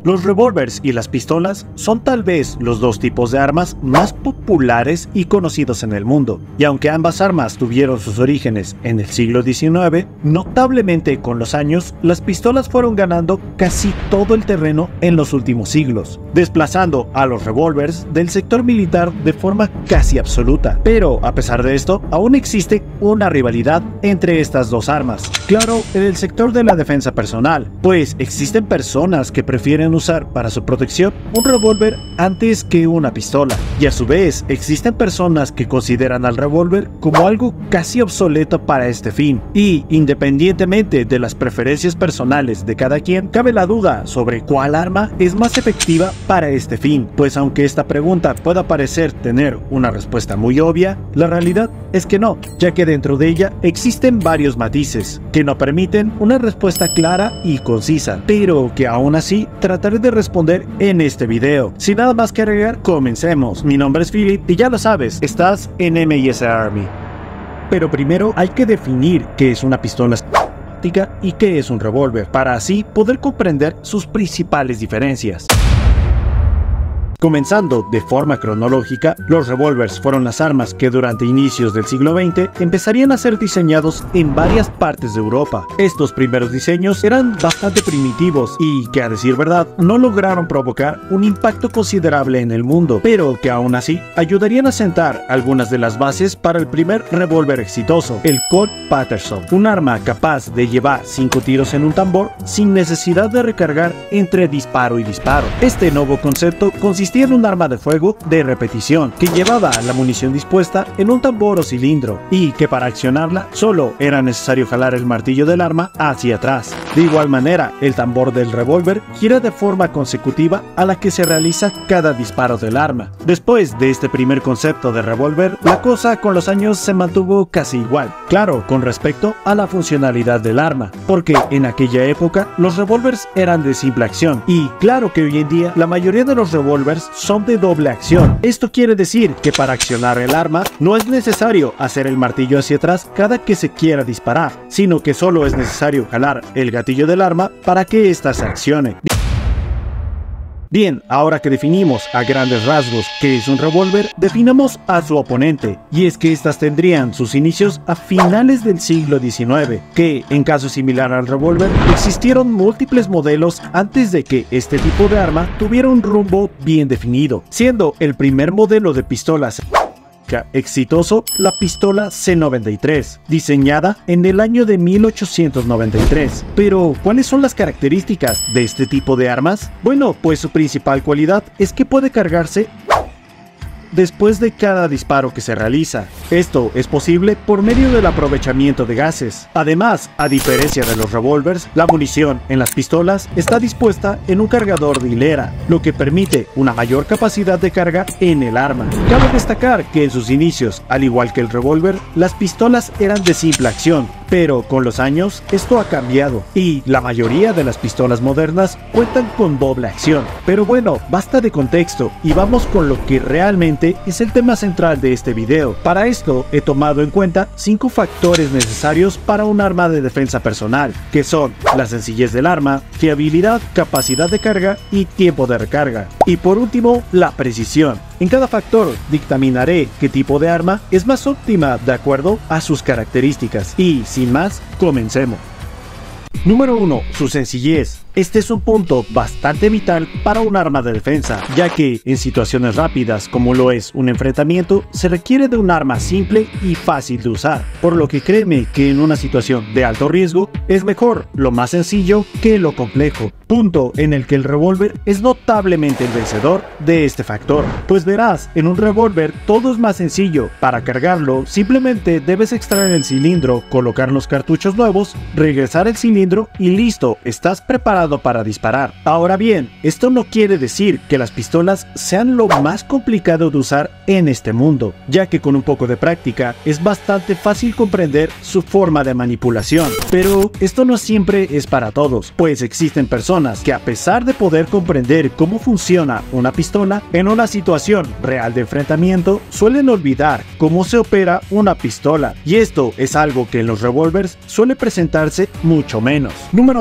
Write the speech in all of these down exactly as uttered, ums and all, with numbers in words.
Los revólveres y las pistolas son tal vez los dos tipos de armas más populares y conocidos en el mundo, y aunque ambas armas tuvieron sus orígenes en el siglo diecinueve, notablemente con los años, las pistolas fueron ganando casi todo el terreno en los últimos siglos, desplazando a los revólveres del sector militar de forma casi absoluta. Pero a pesar de esto, aún existe una rivalidad entre estas dos armas. Claro, en el sector de la defensa personal, pues existen personas que prefieren usar para su protección un revólver antes que una pistola, y a su vez existen personas que consideran al revólver como algo casi obsoleto para este fin. Y independientemente de las preferencias personales de cada quien, cabe la duda sobre cuál arma es más efectiva para este fin, pues aunque esta pregunta pueda parecer tener una respuesta muy obvia, la realidad es que no, ya que dentro de ella existen varios matices que no permiten una respuesta clara y concisa, pero que aún así trataré de responder en este video. Sin nada más que agregar, comencemos. Mi nombre es Philip y ya lo sabes, estás en M I S Army. Pero primero hay que definir qué es una pistola y qué es un revólver, para así poder comprender sus principales diferencias. Comenzando de forma cronológica, los revólveres fueron las armas que durante inicios del siglo veinte empezarían a ser diseñados en varias partes de Europa. Estos primeros diseños eran bastante primitivos y que, a decir verdad, no lograron provocar un impacto considerable en el mundo, pero que aún así ayudarían a sentar algunas de las bases para el primer revólver exitoso, el Colt Paterson, un arma capaz de llevar cinco tiros en un tambor sin necesidad de recargar entre disparo y disparo. Este nuevo concepto consistía en un arma de fuego de repetición que llevaba la munición dispuesta en un tambor o cilindro y que para accionarla solo era necesario jalar el martillo del arma hacia atrás. De igual manera, el tambor del revólver gira de forma consecutiva a la que se realiza cada disparo del arma. Después de este primer concepto de revólver, la cosa con los años se mantuvo casi igual, claro, con respecto a la funcionalidad del arma, porque en aquella época los revólveres eran de simple acción y claro que hoy en día la mayoría de los revólveres son de doble acción. Esto quiere decir que para accionar el arma no es necesario hacer el martillo hacia atrás cada que se quiera disparar, sino que solo es necesario jalar el gatillo del arma para que ésta se accione. Bien, ahora que definimos a grandes rasgos qué es un revólver, definamos a su oponente, y es que estas tendrían sus inicios a finales del siglo diecinueve, que, en caso similar al revólver, existieron múltiples modelos antes de que este tipo de arma tuviera un rumbo bien definido, siendo el primer modelo de pistolas exitoso la pistola C noventa y tres, diseñada en el año de mil ochocientos noventa y tres. Pero, ¿cuáles son las características de este tipo de armas? Bueno, pues su principal cualidad es que puede cargarse después de cada disparo que se realiza. Esto es posible por medio del aprovechamiento de gases. Además, a diferencia de los revólveres, la munición en las pistolas está dispuesta en un cargador de hilera, lo que permite una mayor capacidad de carga en el arma. Cabe destacar que en sus inicios, al igual que el revólver, las pistolas eran de simple acción, pero con los años esto ha cambiado y la mayoría de las pistolas modernas cuentan con doble acción. Pero bueno, basta de contexto y vamos con lo que realmente es el tema central de este video. Para esto he tomado en cuenta cinco factores necesarios para un arma de defensa personal, que son la sencillez del arma, fiabilidad, capacidad de carga y tiempo de recarga. Y por último, la precisión. En cada factor dictaminaré qué tipo de arma es más óptima de acuerdo a sus características. Y sin más, comencemos. Número uno. Su sencillez. Este es un punto bastante vital para un arma de defensa, ya que en situaciones rápidas como lo es un enfrentamiento, se requiere de un arma simple y fácil de usar, por lo que créeme que en una situación de alto riesgo es mejor lo más sencillo que lo complejo, punto en el que el revólver es notablemente el vencedor de este factor. Pues verás, en un revólver todo es más sencillo. Para cargarlo simplemente debes extraer el cilindro, colocar los cartuchos nuevos, regresar el cilindro y listo, estás preparado para disparar. Ahora bien, esto no quiere decir que las pistolas sean lo más complicado de usar en este mundo, ya que con un poco de práctica es bastante fácil comprender su forma de manipulación. Pero esto no siempre es para todos, pues existen personas que, a pesar de poder comprender cómo funciona una pistola, en una situación real de enfrentamiento suelen olvidar cómo se opera una pistola, y esto es algo que en los revólveres suele presentarse mucho menos. Número dos.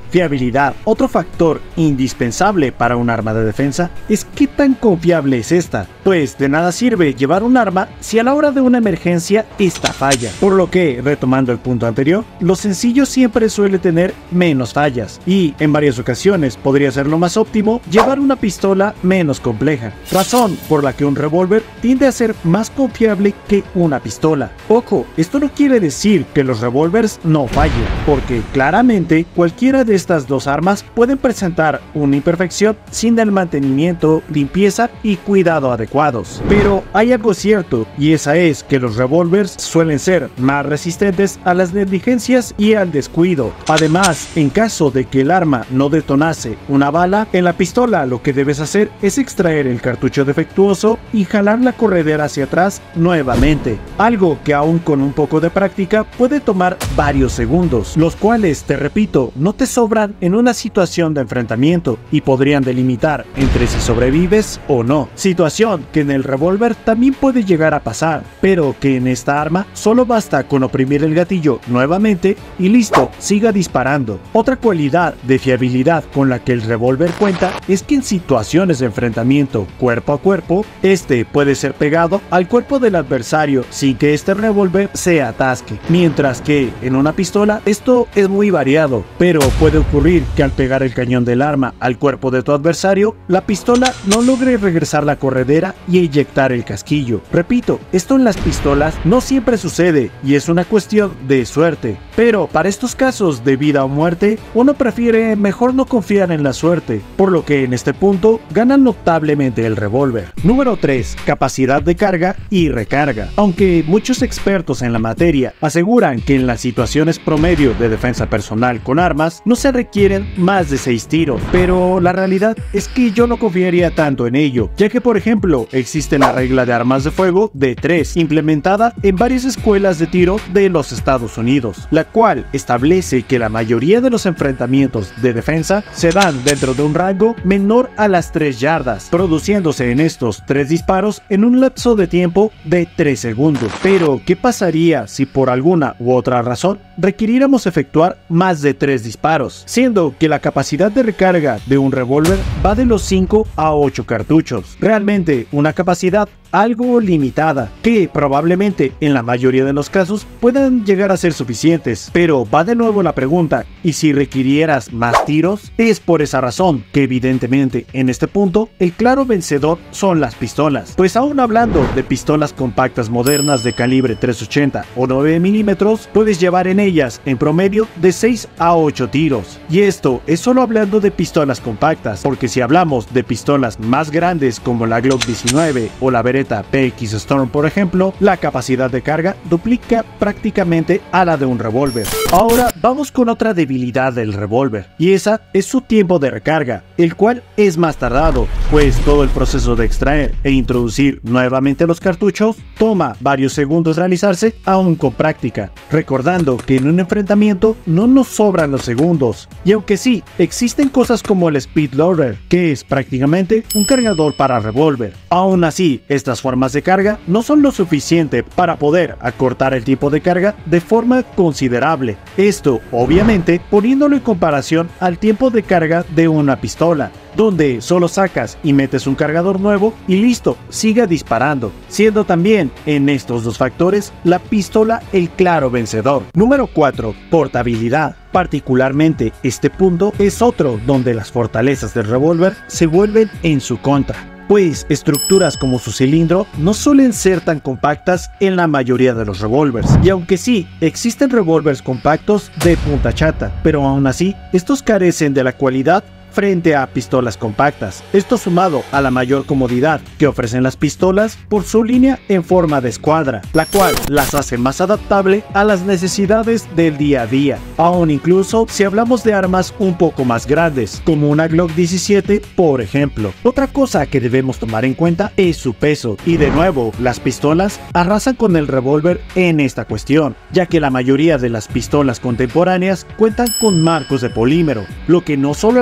Fiabilidad. Otro factor indispensable para un arma de defensa es qué tan confiable es esta, pues de nada sirve llevar un arma si a la hora de una emergencia esta falla. Por lo que, retomando el punto anterior, lo sencillo siempre suele tener menos fallas, y en varias ocasiones podría ser lo más óptimo llevar una pistola menos compleja, razón por la que un revólver tiende a ser más confiable que una pistola. Ojo, esto no quiere decir que los revólveres no fallen, porque claramente cualquiera de estas dos armas pueden presentar una imperfección sin el mantenimiento, limpieza y cuidado adecuados. Pero hay algo cierto, y esa es que los revólveres suelen ser más resistentes a las negligencias y al descuido. Además, en caso de que el arma no detonase una bala, en la pistola lo que debes hacer es extraer el cartucho defectuoso y jalar la corredera hacia atrás nuevamente, algo que aún con un poco de práctica puede tomar varios segundos, los cuales, te repito, no te sobran en una situación de enfrentamiento y podrían delimitar entre si sobrevives o no, situación que en el revólver también puede llegar a pasar, pero que en esta arma solo basta con oprimir el gatillo nuevamente y listo, siga disparando. Otra cualidad de fiabilidad con la que el revólver cuenta es que en situaciones de enfrentamiento cuerpo a cuerpo, este puede ser pegado al cuerpo del adversario sin que este revólver se atasque, mientras que en una pistola esto es muy variado, pero puede ocurrir que al pegar el cañón del arma al cuerpo de tu adversario, la pistola no logre regresar la corredera y eyectar el casquillo. Repito, esto en las pistolas no siempre sucede y es una cuestión de suerte, pero para estos casos de vida o muerte, uno prefiere mejor no confiar en la suerte, por lo que en este punto gana notablemente el revólver. Número tres. Capacidad de carga y recarga. Aunque muchos expertos en la materia aseguran que en las situaciones promedio de defensa personal con armas no se requieren más de seis tiros, pero la realidad es que yo no confiaría tanto en ello, ya que por ejemplo existe la regla de armas de fuego de tres, implementada en varias escuelas de tiro de los Estados Unidos, la cual establece que la mayoría de los enfrentamientos de defensa se dan dentro de un rango menor a las tres yardas, produciéndose en estos tres disparos en un lapso de tiempo de tres segundos. Pero, ¿qué pasaría si por alguna u otra razón requiriéramos efectuar más de tres disparos? Siendo que la capacidad de recarga de un revólver va de los cinco a ocho cartuchos. Realmente una capacidad algo limitada, que probablemente en la mayoría de los casos puedan llegar a ser suficientes, pero va de nuevo la pregunta, ¿y si requirieras más tiros? Es por esa razón que evidentemente en este punto el claro vencedor son las pistolas, pues aún hablando de pistolas compactas modernas de calibre tres ochenta o nueve milímetros, puedes llevar en ellas en promedio de seis a ocho tiros, y esto es solo hablando de pistolas compactas, porque si hablamos de pistolas más grandes como la Glock diecinueve o la Beretta P X Storm por ejemplo, la capacidad de carga duplica prácticamente a la de un revólver. Ahora vamos con otra debilidad del revólver, y esa es su tiempo de recarga, el cual es más tardado, pues todo el proceso de extraer e introducir nuevamente los cartuchos toma varios segundos realizarse aún con práctica, recordando que en un enfrentamiento no nos sobran los segundos, y aunque sí, existen cosas como el Speed Loader, que es prácticamente un cargador para revólver, aún así, estas formas de carga no son lo suficiente para poder acortar el tiempo de carga de forma considerable, esto obviamente poniéndolo en comparación al tiempo de carga de una pistola, donde solo sacas y metes un cargador nuevo y listo, siga disparando, siendo también en estos dos factores la pistola el claro vencedor. Número cuatro. Portabilidad. Particularmente este punto es otro donde las fortalezas del revólver se vuelven en su contra, pues estructuras como su cilindro no suelen ser tan compactas en la mayoría de los revólveres, y aunque sí, existen revólveres compactos de punta chata, pero aún así, estos carecen de la cualidad frente a pistolas compactas. Esto sumado a la mayor comodidad que ofrecen las pistolas por su línea en forma de escuadra, la cual las hace más adaptable a las necesidades del día a día, aún incluso si hablamos de armas un poco más grandes, como una Glock diecisiete por ejemplo. Otra cosa que debemos tomar en cuenta es su peso, y de nuevo, las pistolas arrasan con el revólver en esta cuestión, ya que la mayoría de las pistolas contemporáneas cuentan con marcos de polímero, lo que no solo las hace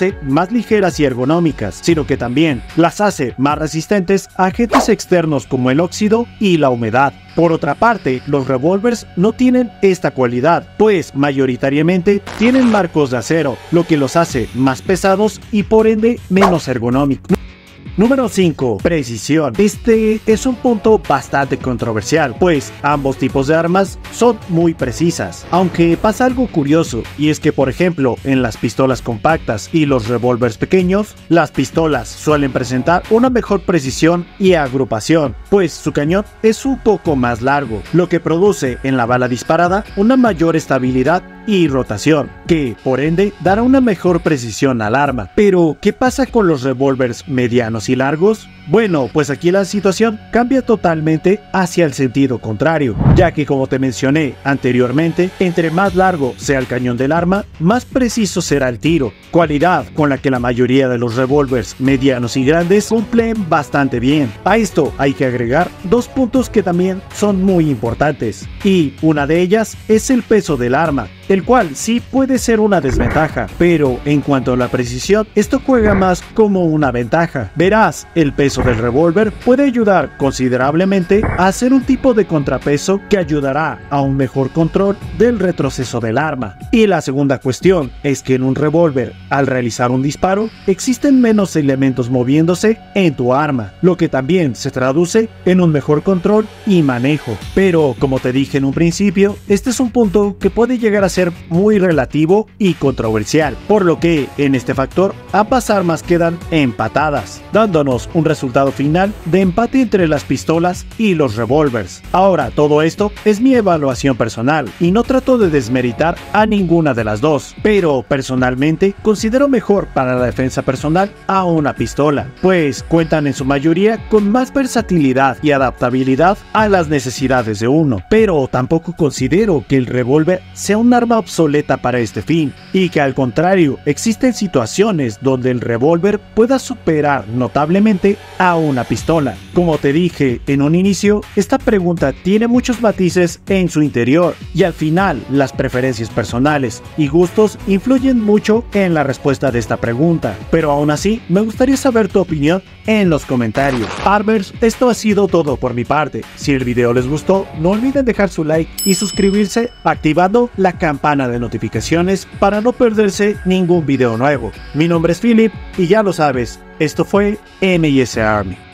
hace más ligeras y ergonómicas, sino que también las hace más resistentes a agentes externos como el óxido y la humedad. Por otra parte, los revólveres no tienen esta cualidad, pues mayoritariamente tienen marcos de acero, lo que los hace más pesados y por ende menos ergonómicos. Número cinco. Precisión. Este es un punto bastante controversial, pues ambos tipos de armas son muy precisas. Aunque pasa algo curioso, y es que por ejemplo en las pistolas compactas y los revólveres pequeños, las pistolas suelen presentar una mejor precisión y agrupación, pues su cañón es un poco más largo, lo que produce en la bala disparada una mayor estabilidad y rotación, que por ende dará una mejor precisión al arma. Pero, ¿qué pasa con los revólveres medianos y largos? Bueno, pues aquí la situación cambia totalmente hacia el sentido contrario, ya que como te mencioné anteriormente, entre más largo sea el cañón del arma, más preciso será el tiro, cualidad con la que la mayoría de los revólveres medianos y grandes cumplen bastante bien. A esto hay que agregar dos puntos que también son muy importantes, y una de ellas es el peso del arma, el cual sí puede ser una desventaja, pero en cuanto a la precisión, esto juega más como una ventaja. Verás, el peso del revólver puede ayudar considerablemente a hacer un tipo de contrapeso que ayudará a un mejor control del retroceso del arma. Y la segunda cuestión es que en un revólver, al realizar un disparo, existen menos elementos moviéndose en tu arma, lo que también se traduce en un mejor control y manejo. Pero como te dije en un principio, este es un punto que puede llegar a ser muy relativo y controversial, por lo que en este factor ambas armas quedan empatadas, dándonos un resultado final de empate entre las pistolas y los revólveres. Ahora, todo esto es mi evaluación personal y no trato de desmeritar a ninguna de las dos, pero personalmente considero mejor para la defensa personal a una pistola, pues cuentan en su mayoría con más versatilidad y adaptabilidad a las necesidades de uno, pero tampoco considero que el revólver sea un arma obsoleta para este fin, y que al contrario existen situaciones donde el revólver pueda superar notablemente a una pistola. Como te dije en un inicio, esta pregunta tiene muchos matices en su interior, y al final las preferencias personales y gustos influyen mucho en la respuesta de esta pregunta, pero aún así me gustaría saber tu opinión en los comentarios. Armers, esto ha sido todo por mi parte. Si el video les gustó, no olviden dejar su like y suscribirse activando la campana de notificaciones para no perderse ningún video nuevo. Mi nombre es Philip y ya lo sabes, esto fue M S Army.